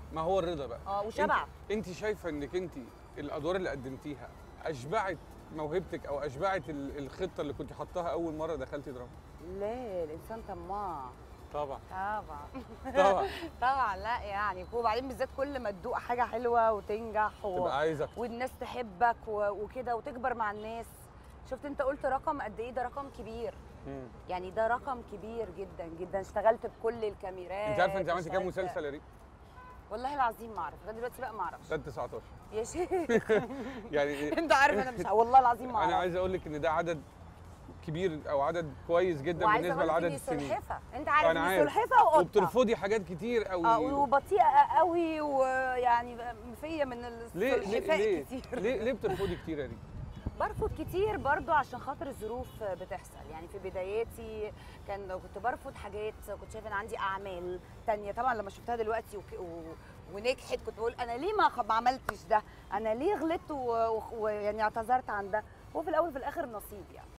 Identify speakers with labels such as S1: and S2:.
S1: ما هو الرضا بقى.
S2: وشبع.
S1: انت شايفه انك انت الادوار اللي قدمتيها اشبعت موهبتك او اشبعت الخطه اللي كنت حطاها اول مره دخلتي دراما؟
S2: لا، الانسان طماع.
S1: طبعا
S2: طبعا
S1: طبعا.
S2: طبعا. لا يعني، وبعدين بالذات كل ما تدوق حاجه حلوه وتنجح
S1: تبقى عايز اكتر
S2: والناس تحبك وكده وتكبر مع الناس. شفت انت قلت رقم قد ايه؟ ده رقم كبير. يعني ده رقم كبير جدا جدا. اشتغلت بكل الكاميرات.
S1: انت عارفه انت عملتي كام مسلسل يا ريم؟
S2: والله العظيم ما اعرف لغايه دلوقتي بقى، ما اعرفش.
S1: ده 19
S2: يا شيخ
S1: يعني
S2: انت عارف انا مش والله العظيم ما اعرف.
S1: انا عايز اقول لك ان ده عدد كبير او عدد كويس جدا بالنسبه لعدد السنين.
S2: سلحفه، انت عارف
S1: انا
S2: ان سلحفه وقطه
S1: وبترفضي حاجات كتير قوي
S2: وبطيئه قوي، ويعني فيا من السلحفاء كتير.
S1: ليه بترفضي كتير يا ريم؟
S2: برفض كتير برضو عشان خاطر الظروف بتحصل. يعني في بداياتي كنت برفض حاجات، كنت شايفه ان عندي اعمال تانية. طبعا لما شفتها دلوقتي ونجحت كنت بقول انا ليه ما عملتش ده، انا ليه غلطت ويعني اعتذرت عن ده. وفي الاول وفي الاخر نصيب يعني.